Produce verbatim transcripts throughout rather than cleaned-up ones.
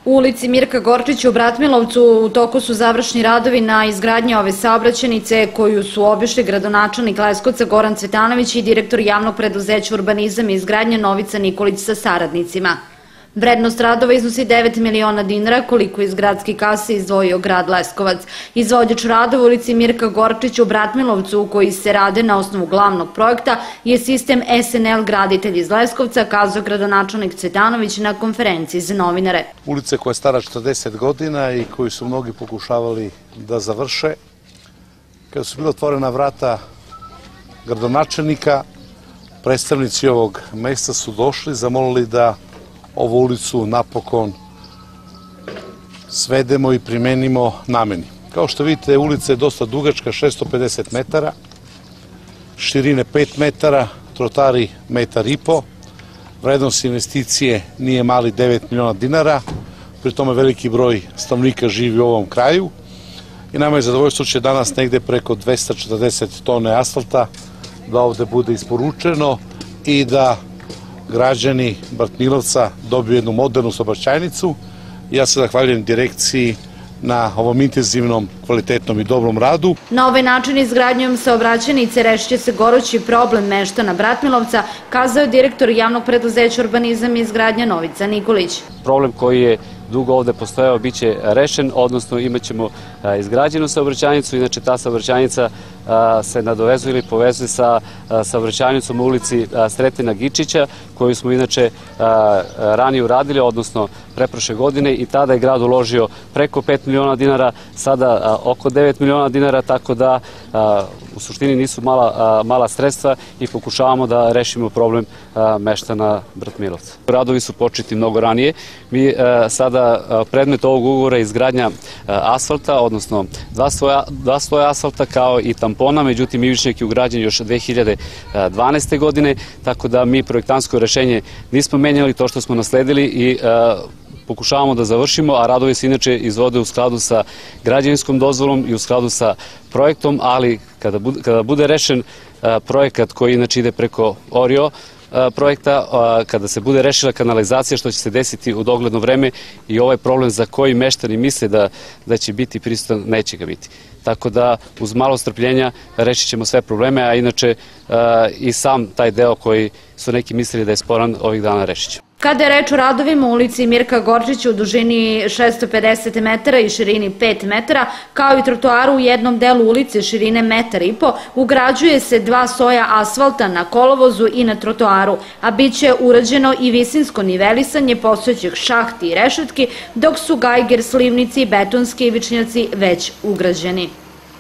U ulici Mirka Gorčića u Bratmilovcu u toku su završni radovi na izgradnji ove saobraćajnice koju su obišli gradonačelnik Leskovca Goran Cvetanović i direktor javnog preduzeća Urbanizam i izgradnja Novica Nikolić sa saradnicima. Vrednost radova iznosi devet miliona dinara, koliko iz gradske kase izdvojio grad Leskovac. Izvođač radova u ulici Mirka Gorčića u Bratmilovcu, koji se rade na osnovu glavnog projekta, je sistem S N L Graditelj iz Leskovca, kazao gradonačelnik Cvetanović na konferenciji za novinare. Ulica koja je stara četrdeset godina i koju su mnogi pokušavali da završe. Kada su bila otvorena vrata gradonačelnika, predstavnici ovog mesta su došli, zamolili da ovu ulicu napokon svedemo i primenimo nameni. Kao što vidite, ulica je dosta dugačka, šessto pedeset metara, širine pet metara, trotari metar i po, vrednost investicije nije mali devet miliona dinara, pri tome veliki broj stanovnika živi u ovom kraju i nama je zadovoljstvo će danas negde preko dvesta četrdeset tone asfalta da ovde bude isporučeno i da građani Bratmilovca dobiju jednu modernu saobraćajnicu. Ja se zahvaljujem direkciji na ovom intenzivnom, kvalitetnom i dobrom radu. Na ovaj način izgradnjom saobraćajnice rešit će se gorući problem meštana Bratmilovca, kazao je direktor javnog preduzeća Urbanizam i izgradnja Novica Nikolić. Problem koji je dugo ovde postojao biće rešen, odnosno imat ćemo izgrađenu saobraćajnicu, inače ta saobraćajnica se nadovezuje ili povezuje sa saobraćajnicom u ulici Sretina Gičića, koju smo inače ranije uradili, odnosno preprošle godine, i tada je grad uložio preko pet miliona dinara, sada oko devet miliona dinara, tako da u suštini nisu mala, mala sredstva i pokušavamo da rešimo problem meštana Bratmilovca. Radovi su početi mnogo ranije. Mi sada predmet ovog ugovora je izgradnja asfalta, odnosno dva sloja, dva sloja asfalta kao i tampona, međutim ivičnik je ugrađen još dve hiljade dvanaeste. godine, tako da mi projektansko rešenje nismo menjali, to što smo nasledili, i pokušavamo da završimo, a radovi se inače izvode u skladu sa građevinskom dozvolom i u skladu sa projektom, ali kada bude, kada bude rešen projekat koji inače ide preko Orio projekta, kada se bude rešila kanalizacija, što će se desiti u dogledno vreme, i ovaj problem za koji meštani misle da, da će biti prisutan, neće ga biti. Tako da uz malo strpljenja rešit ćemo sve probleme, a inače i sam taj deo koji su neki mislili da je sporan, ovih dana rešit ćemo. Kada je reč o radovima u ulici Mirka Gorčića u dužini šessto pedeset metara i širini pet metara, kao i trotoaru u jednom delu ulice širine metar i po, ugrađuje se dva sloja asfalta na kolovozu i na trotoaru, a bit će urađeno i visinsko nivelisanje postojećih šahti i rešetki, dok su gajger, slivnici i betonski ivičnjaci već ugrađeni.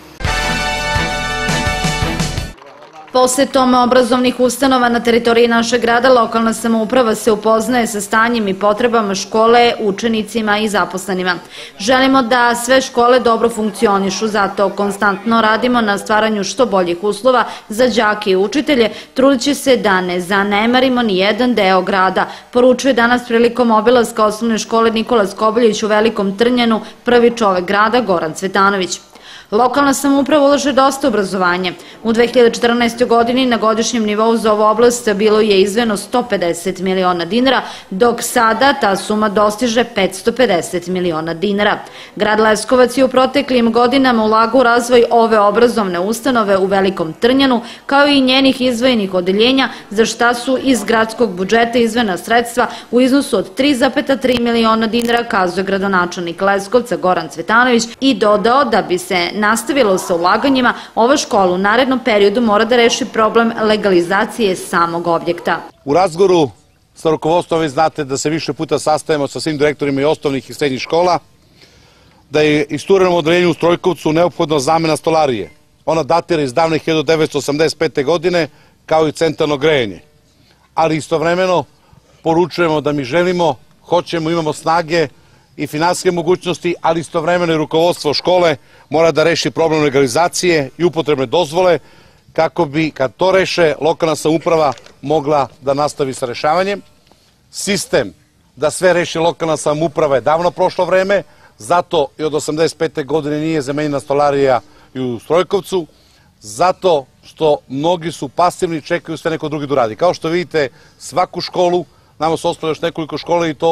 Posetom obrazovnih ustanova na teritoriji našeg grada, lokalna samouprava se upoznaje sa stanjem i potrebama škole, učenicima i zaposlenima. Želimo da sve škole dobro funkcionišu, zato konstantno radimo na stvaranju što boljih uslova za đake i učitelje, trudići se da ne zanemarimo ni jedan deo grada, poručuje danas prilikom obilaska osnovne škole Nikola Skoboljević u Velikom Trnjanu prvi čovek grada Goran Cvetanović. Lokalna samouprava ulaže dosta obrazovanje. U dve hiljade četrnaestoj. godini na godišnjem nivou za ovu oblast bilo je izdvojeno sto pedeset miliona dinara, dok sada ta suma dostiže petsto pedeset miliona dinara. Grad Leskovac je u proteklim godinama ulagao u razvoj ove obrazovne ustanove u Velikom Trnjanu, kao i njenih izdvojenih odeljenja, za šta su iz gradskog budžeta izdvojena sredstva u iznosu od tri zarez tri miliona dinara, kazuje gradonačelnik Leskovca Goran Cvetanović, i dodao da bi se nastavilo sa ulaganjima, ova škola u narednom periodu mora da reši problem legalizacije samog objekta. U razgovoru sa rukovodstvom vi znate da se više puta sastajemo sa svim direktorima i osnovnih i srednjih škola, da je isturenom odeljenju u Strojkovcu neophodna zamena stolarije. Ona datira iz davne hiljadu devetsto osamdeset pete. godine, kao i centralno grejanje. Ali istovremeno poručujemo da mi želimo, hoćemo, imamo snage i finansijske mogućnosti, ali istovremeno i rukovodstvo škole mora da reši problem legalizacije i upotrebne dozvole, kako bi, kad to reše, lokalna samouprava mogla da nastavi sa rešavanjem. Sistem da sve reši lokalna samouprava je davno prošlo vreme, zato i od osamdeset pete. godine nije zamenjena stolarija i u Strojkovcu, zato što mnogi su pasivni i čekaju sve neko drugi da uradi. Kao što vidite, svaku školu, nama su ostale još nekoliko škola i to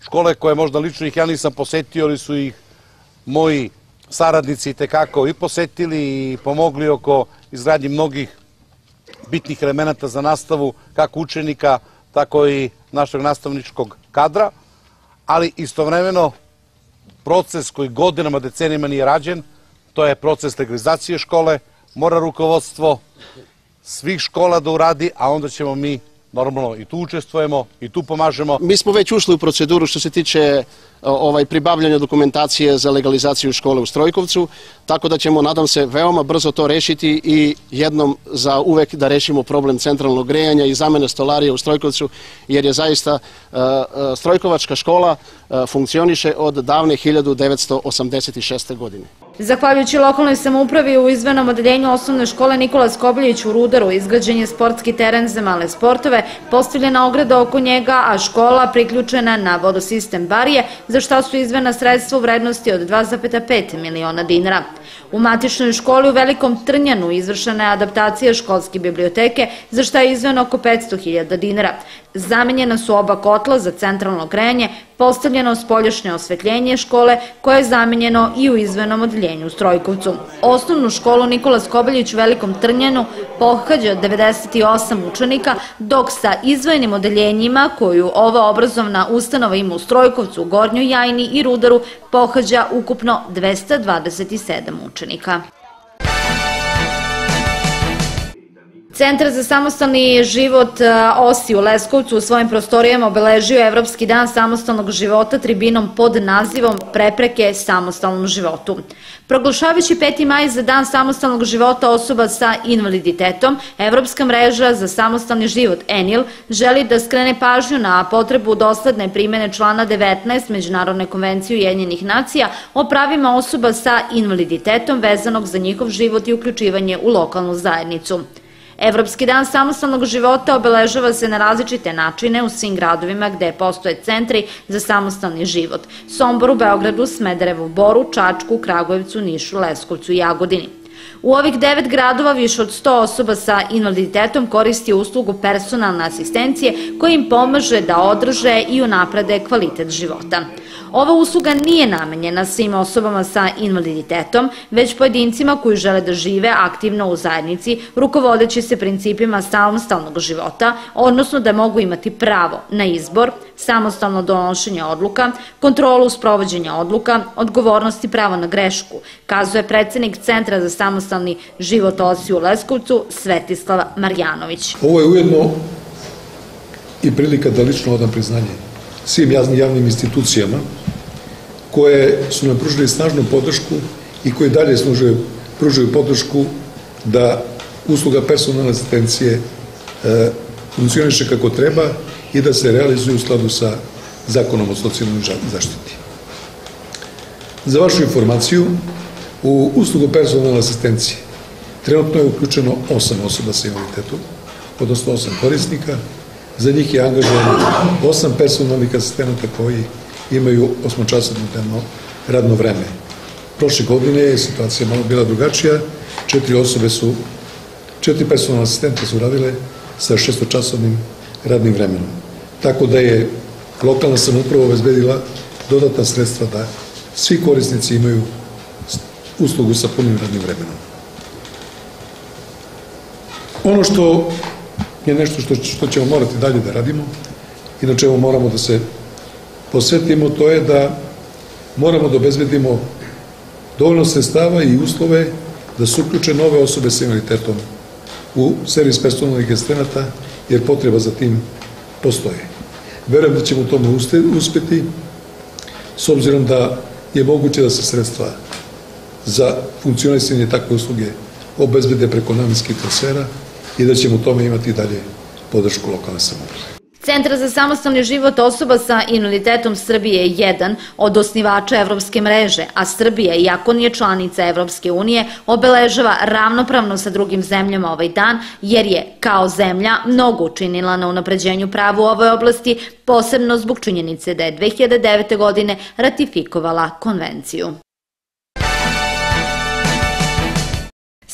škole koje možda lično ih ja nisam posetio, ali su ih moji saradnici tekako i posetili i pomogli oko izgradnji mnogih bitnih elemenata za nastavu kako učenika, tako i našeg nastavničkog kadra, ali istovremeno proces koji godinama, decenijama nije rađen, to je proces legalizacije škole, mora rukovodstvo svih škola da uradi, a onda ćemo mi normalno i tu učestvujemo i tu pomažemo. Mi smo već ušli u proceduru što se tiče ovaj, pribavljanja dokumentacije za legalizaciju škole u Strojkovcu, tako da ćemo, nadam se, veoma brzo to rešiti i jednom za uvek da rešimo problem centralnog grejanja i zamene stolarije u Strojkovcu, jer je zaista uh, Strojkovačka škola uh, funkcioniše od davne hiljadu devetsto osamdeset šeste. godine. Zahvaljujući lokalnoj samoupravi u izdvojenom odeljenju osnovne škole Nikola Skobiljević u Rudaru izgrađen je sportski teren za male sportove, postavljena ograda oko njega, a škola priključena na vodosistem Barije, za šta su izdvojena sredstva u vrednosti od dva zarez pet miliona dinara. U matičnoj školi u Velikom Trnjanu izvršena je adaptacija školske biblioteke, za šta je izdvojeno oko petsto hiljada dinara. Zamenjena su oba kotla za centralno grejanje, postavljeno spoljašnje osvetljenje škole, koje je zamenjeno i u izdvojenom odeljenju u Strojkovcu. Osnovnu školu Nikola Skobiljević u Velikom Trnjanu pohađa devedeset osam učenika, dok sa izdvojenim odeljenjima koju ova obrazovna ustanova ima u Strojkovcu, Gornjoj Jajini i Rudaru pohađa ukupno dvesta dvadeset sedam učenika. Centar za samostalni život Osi u Leskovcu u svojim prostorijama obeležio je Evropski dan samostalnog života tribinom pod nazivom Prepreke samostalnom životu. Proglašavajući peti maj za dan samostalnog života osoba sa invaliditetom, Evropska mreža za samostalni život E N I L želi da skrene pažnju na potrebu dosledne primene člana devetnaest Međunarodne konvencije Ujedinjenih nacija o pravima osoba sa invaliditetom vezanog za njihov život i uključivanje u lokalnu zajednicu. Evropski dan samostalnog života obeležava se na različite načine u svim gradovima gde postoje centri za samostalni život: Somboru, Beogradu, Smederevu, Boru, Čačku, Kragujevcu, Nišu, Leskovcu i Jagodini. U ovih devet gradova više od sto osoba sa invaliditetom koristi uslugu personalne asistencije koja im pomaže da održe i unaprede kvalitet života. Ova usluga nije namenjena svim osobama sa invaliditetom, već pojedincima koji žele da žive aktivno u zajednici, rukovodeći se principima samostalnog života, odnosno da mogu imati pravo na izbor, samostalno donošenje odluka, kontrolu sprovođenja odluka, odgovornost i pravo na grešku, kazuje predsednik Centra za samostalni život Osi u Leskovcu Svetislav Marjanović. Ovo je ujedno i prilika da lično odam priznanje svim javnim institucijama koje su nam pružili snažnu podršku i koje dalje pružaju podršku da usluga personalne asistencije funkcioniše kako treba i da se realizuje u skladu sa Zakonom o socijalnoj zaštiti. Za vašu informaciju, u uslugu personalne asistencije trenutno je uključeno osam osoba sa invaliditetom, odnosno osam korisnika. Za njih je angažovano osam personalnih asistenata koji imaju osmočasovno radno vreme. Prošle godine je situacija malo bila drugačija, četiri osobe su, četiri personalne asistenta su radile sa šestočasovnim radnim vremenom. Tako da je lokalna samouprava obezbedila dodatna sredstva da svi korisnici imaju uslugu sa punim radnim vremenom. Ono što je nešto što, što ćemo morati dalje da radimo i na čemu moramo da se posvetimo, to je da moramo da obezbedimo dovoljno sredstava i uslove da se uključe nove osobe sa invaliditetom u servis personalnih asistenata, jer potreba za tim postoje. Verujem da ćemo u tome uspeti, s obzirom da je moguće da se sredstva za funkcionisanje takve usluge obezbede preko namenskih transfera i da ćemo u tome imati dalje podršku lokalne samouprave. Centar za samostalni život osoba sa invaliditetom Srbije je jedan od osnivača Evropske mreže, a Srbija, iako nije članica Evropske unije, obeležava ravnopravno sa drugim zemljama ovaj dan, jer je, kao zemlja, mnogo učinila na unapređenju prava u ovoj oblasti, posebno zbog činjenice da je dve hiljade devete. godine ratifikovala konvenciju.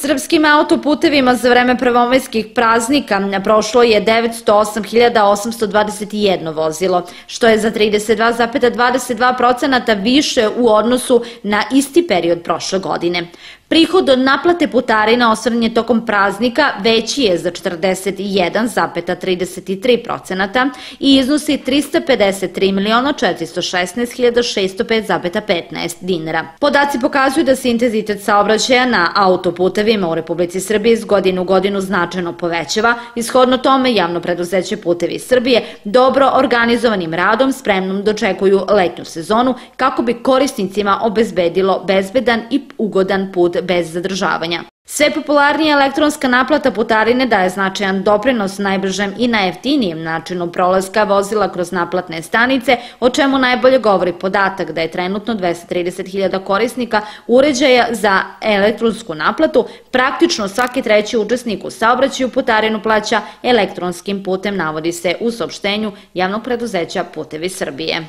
Srpskim autoputevima za vreme prvomajskih praznika prošlo je devetsto osam hiljada osamsto dvadeset jedno vozilo, što je za trideset dva zarez dvadeset dva posto više u odnosu na isti period prošle godine. Prihod od naplate putarina ostvaren je tokom praznika veći je za četrdeset jedan zarez trideset tri posto i iznosi trista pedeset tri miliona četiristo šesnaest hiljada šesto pet zarez petnaest dinara. Podaci pokazuju da se intenzitet saobraćaja na autoputevima u Republici Srbiji iz godine u godinu značajno povećava, ishodno tome javno preduzeće Putevi Srbije dobro organizovanim radom spremnom dočekuju letnju sezonu kako bi korisnicima obezbedilo bezbedan i ugodan put bez zadržavanja. Sve popularnija elektronska naplata putarine daje značajan doprinos najbržem i najjeftinijem načinu prolaska vozila kroz naplatne stanice, o čemu najbolje govori podatak da je trenutno dvesta trideset hiljada korisnika uređaja za elektronsku naplatu, praktično svaki treći učesnik u saobraćaju putarinu plaća elektronskim putem, navodi se u saopštenju javnog preduzeća Putevi Srbije.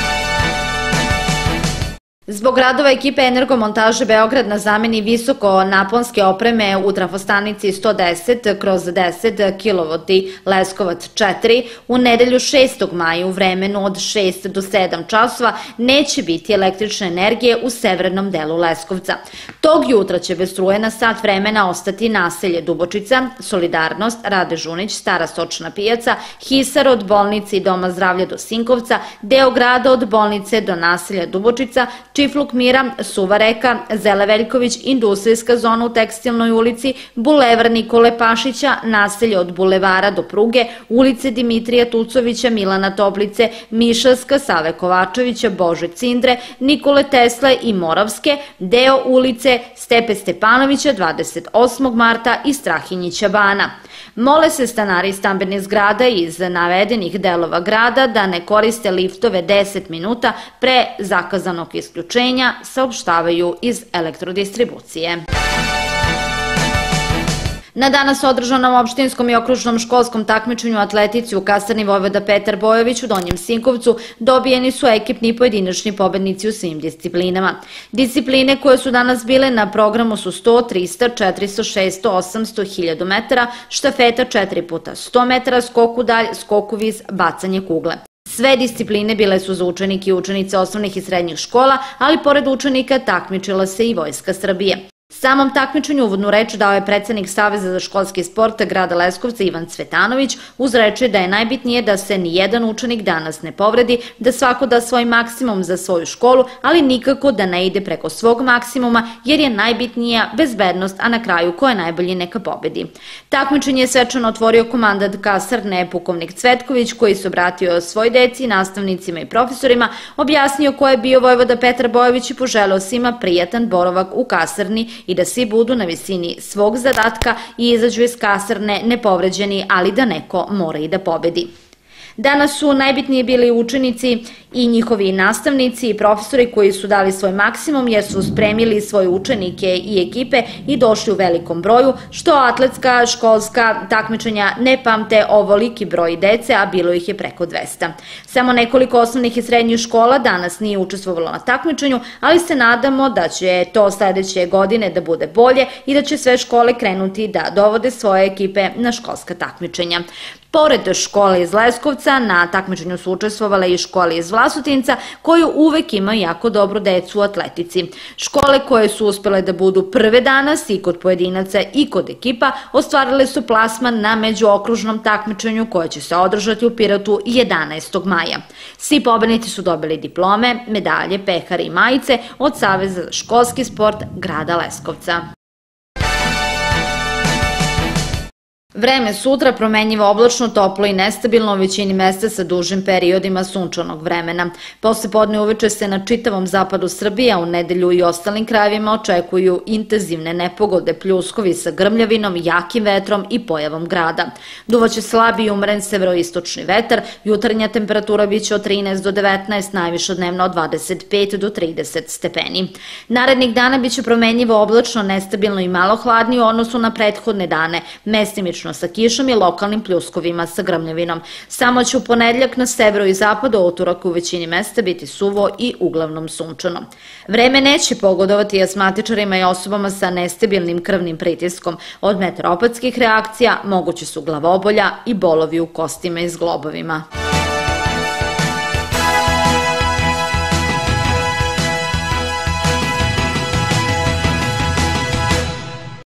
Zbog radova ekipe Energomontaže Beograd na zameni visoko naponske opreme u trafostanici sto deset kroz deset kilovolti Leskovac četiri u nedelju šestog maja u vremenu od šest do sedam časova neće biti električne energije u severnom delu Leskovca. Tog jutra će bez struje na sat vremena ostati naselje Dubočica, Solidarnost, Rade Žunić, Stara Sočna pijaca, Hisar od bolnice i Doma zdravlja do Sinkovca, deo grada od bolnice do naselja Dubočica, Čifluk Mira, Suva reka, Zele Veljković, industrijska zona u Tekstilnoj ulici, Bulevar Nikole Pašića, naselje od Bulevara do Pruge, ulice Dimitrija Tucovića, Milana Toplice, Mišarska, Save Kovačevića, Bože Cindre, Nikole Tesle i Moravske, deo ulice Stepe Stepanovića, dvadeset osmog marta i Strahinjića bana. Mole se stanari stambenih zgrada iz navedenih delova grada da ne koriste liftove deset minuta pre zakazanog isključenja, saopštavaju iz elektrodistribucije. Na danas održanom opštinskom i okružnom školskom takmičenju u atletici u kasarni Vojvoda Petar Bojović u Donjem Sinkovcu dobijeni su ekipni i pojedinačni pobednici u svim disciplinama. Discipline koje su danas bile na programu su sto, trista, četiristo, šesto, osamsto, hiljadu metara, štafeta četiri puta sto metara, skok u dalj, skok u vis, bacanje kugle. Sve discipline bile su za učenike i učenice osnovnih i srednjih škola, ali pored učenika takmičila se i Vojska Srbije. Samom takmičenju uvodnu reč dao je predsednik Saveza za školski sport grada Leskovca Ivan Cvetanović, uz reči da je najbitnije da se ni jedan učenik danas ne povredi, da svako da svoj maksimum za svoju školu, ali nikako da ne ide preko svog maksimuma, jer je najbitnija bezbednost, a na kraju ko je najbolji neka pobedi. Takmičenje je svečano otvorio komandant kasarne pukovnik Cvetković, koji se obratio svoj deci, nastavnicima i profesorima, objasnio ko je bio Vojvoda Petar Bojović i poželeo svima prijatan boravak u kasarni i da svi budu na visini svog zadatka i izađu iz kasarne nepovređeni, ali da neko mora i da pobedi. Danas su najbitniji bili učenici i njihovi nastavnici i profesori koji su dali svoj maksimum jer su spremili svoje učenike i ekipe i došli u velikom broju, što atletska školska takmičenja ne pamte ovoliki broj dece, a bilo ih je preko dvesta. Samo nekoliko osnovnih i srednjih škola danas nije učestvovalo na takmičenju, ali se nadamo da će to sledeće godine da bude bolje i da će sve škole krenuti da dovode svoje ekipe na školska takmičenja. Pored škole iz Leskovca, na takmičenju su učestvovale i škole iz Vlasotinca, koju uvek imaju jako dobru decu u atletici. Škole koje su uspele da budu prve danas i kod pojedinaca i kod ekipa ostvarile su plasman na međuokružnom takmičenju koje će se održati u Pirotu jedanaestog maja. Svi pobednici su dobili diplome, medalje, pehare i majice od Saveza za školski sport grada Leskovca. Vreme sutra promenjivo oblačno, toplo i nestabilno u većini mesta sa dužim periodima sunčanog vremena. Posle podne uveče se na čitavom zapadu Srbije, a u nedelju i ostalim krajevima očekuju intenzivne nepogode, pljuskovi sa grmljavinom, jakim vetrom i pojavom grada. Duvaće slabi i umeren severoistočni vetar, jutarnja temperatura biće od trinaest do devetnaest, najviša dnevno od dvadeset pet do trideset stepeni. Narednih dana biće promenjivo oblačno, nestabilno i malo hladnije u odnosu na prethodne dane, mestimično delimično sa kišom i lokalnim pljuskovima sa grmljavinom. Samo će u ponedljak na severu i zapadu, a utorak u većini mesta biti suvo i uglavnom sunčano. Vreme neće pogodovati astmatičarima i osobama sa nestabilnim krvnim pritiskom. Od meteoropatskih reakcija moguće su glavobolja i bolovi u kostima i zglobovima.